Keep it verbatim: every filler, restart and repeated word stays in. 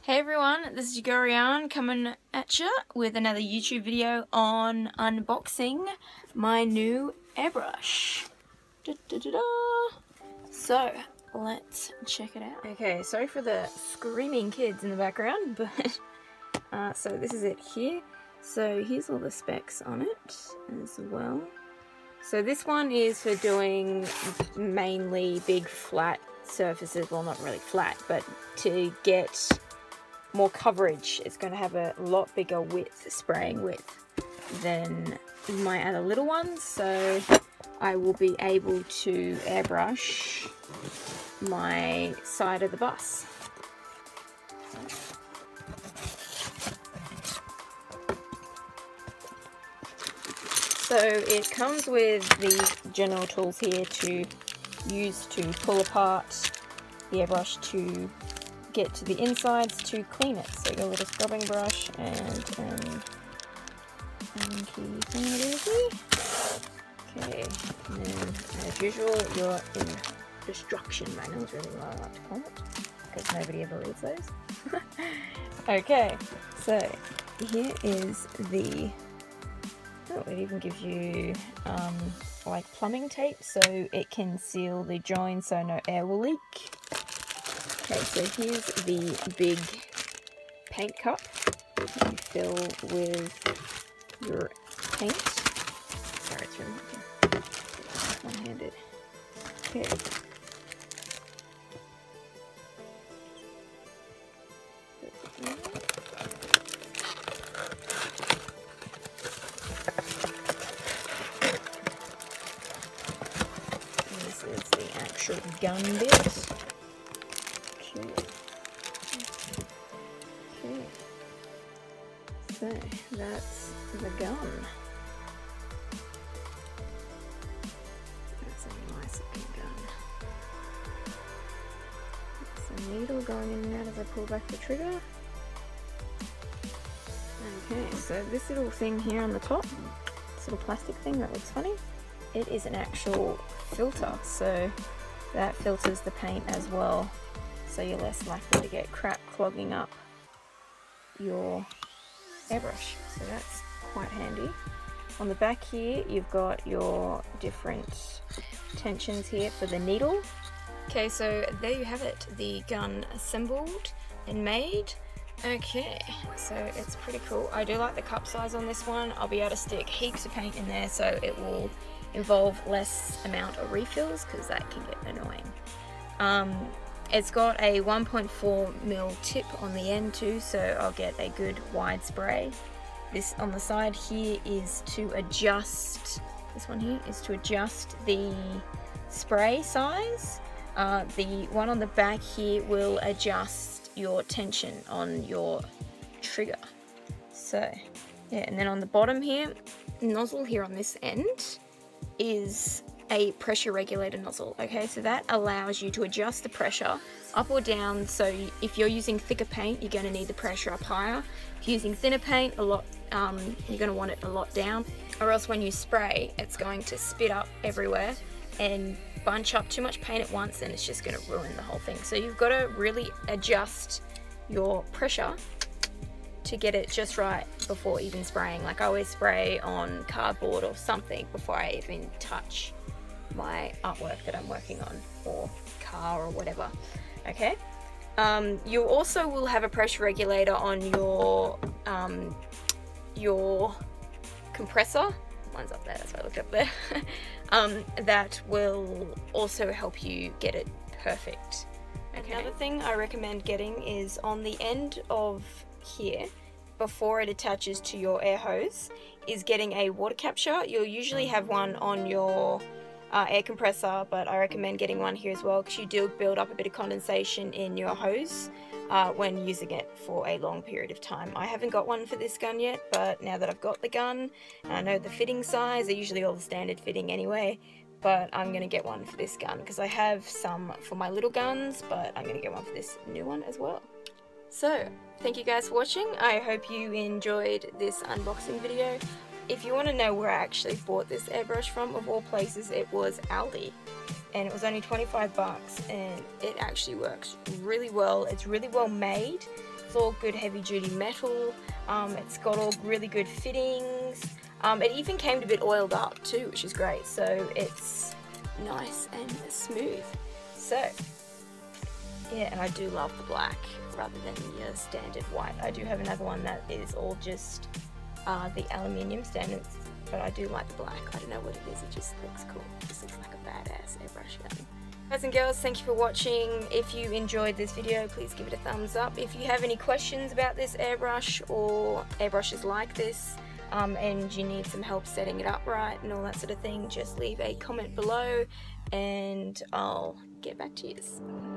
Hey everyone, this is your girl Riarne coming at you with another YouTube video on unboxing my new airbrush. Da, da, da, da. So, let's check it out. Okay, sorry for the screaming kids in the background, but uh, so this is it here. So here's all the specs on it as well. So this one is for doing mainly big flat surfaces, well not really flat, but to get more coverage. It's going to have a lot bigger width, spraying width than my other little ones, so I will be able to airbrush my side of the bus. So it comes with the general tools here to use to pull apart the airbrush to get to the insides to clean it. So you got a little scrubbing brush and um, hanky thingy. Okay, and then as usual, your instruction manual is really what I like to call it, because nobody ever reads those. Okay, so here is the, oh, it even gives you um, like plumbing tape so it can seal the join so no air will leak. Okay, so here's the big paint cup that you fill with your paint. Sorry, it's really one-handed. Okay. This is the actual gun bit. Okay, so that's the gun. That's a nice looking gun. There's a needle going in and out as I pull back the trigger. Okay, so this little thing here on the top, this little plastic thing that looks funny, it is an actual filter, so that filters the paint as well. So you're less likely to get crap clogging up your airbrush. So that's quite handy. On the back here, you've got your different tensions here for the needle. Okay, so there you have it, the gun assembled and made. Okay, so it's pretty cool. I do like the cup size on this one. I'll be able to stick heaps of paint in there, so it will involve less amount of refills, because that can get annoying. Um, It's got a one point four mil tip on the end too, so I'll get a good wide spray. This on the side here is to adjust, this one here is to adjust the spray size. Uh, the one on the back here will adjust your tension on your trigger. So yeah, and then on the bottom here, nozzle here on this end is a pressure regulator nozzle. Okay, so that allows you to adjust the pressure up or down. So if you're using thicker paint, you're going to need the pressure up higher. If you're using thinner paint, a lot, um, you're going to want it a lot down, or else when you spray, it's going to spit up everywhere and bunch up too much paint at once, and it's just going to ruin the whole thing. So you've got to really adjust your pressure to get it just right before even spraying. Like I always spray on cardboard or something before I even touch my artwork that I'm working on, or car or whatever. Okay, um, you also will have a pressure regulator on your um, your compressor. Mine's up there, that's why I looked up there. um, that will also help you get it perfect. Okay. Another thing I recommend getting is on the end of here, before it attaches to your air hose, is getting a water capture. You'll usually have one on your Uh, air compressor, but I recommend getting one here as well, because you do build up a bit of condensation in your hose uh, when using it for a long period of time. I haven't got one for this gun yet, but now that I've got the gun and I know the fitting size, they're usually all the standard fitting anyway, but I'm going to get one for this gun because I have some for my little guns, but I'm going to get one for this new one as well. So, thank you guys for watching. I hope you enjoyed this unboxing video. If you want to know where I actually bought this airbrush from, of all places, it was Aldi. and it was only twenty-five bucks, and it actually works really well. It's really well made It's all good heavy duty metal. Um, it's got all really good fittings. Um, it even came a bit oiled up too, which is great. So it's nice and smooth. So yeah, and I do love the black rather than your standard white. I do have another one that is all just uh, the aluminium standards, but I do like the black. I don't know what it is, it just looks cool. It just looks like a badass airbrush gun. Guys and girls, thank you for watching. If you enjoyed this video, please give it a thumbs up. If you have any questions about this airbrush or airbrushes like this, um, and you need some help setting it up right and all that sort of thing, just leave a comment below and I'll get back to you.